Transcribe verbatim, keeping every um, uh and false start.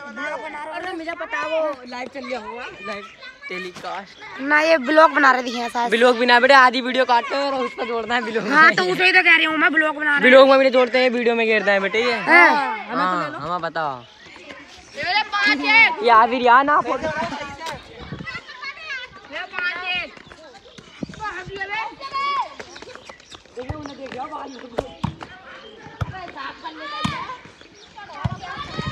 मुझे पता वो लाइव चल रहा होगा, लाइव टेलीकास्ट ना। ये ब्लॉग बना रहे दिखे साथ। ब्लॉग बिना बेटे आधी वीडियो काटते हैं और उस पर जोड़ना है ब्लॉग। हाँ तो उसे ही तो कह रही हूँ मैं, ब्लॉग बना रहे हैं। ब्लॉग में भी जोड़ते हैं, वीडियो में घेरता है बेटे ये। हाँ हमें पता या फिर या ना फोटो देखिए उन्हें देख लिया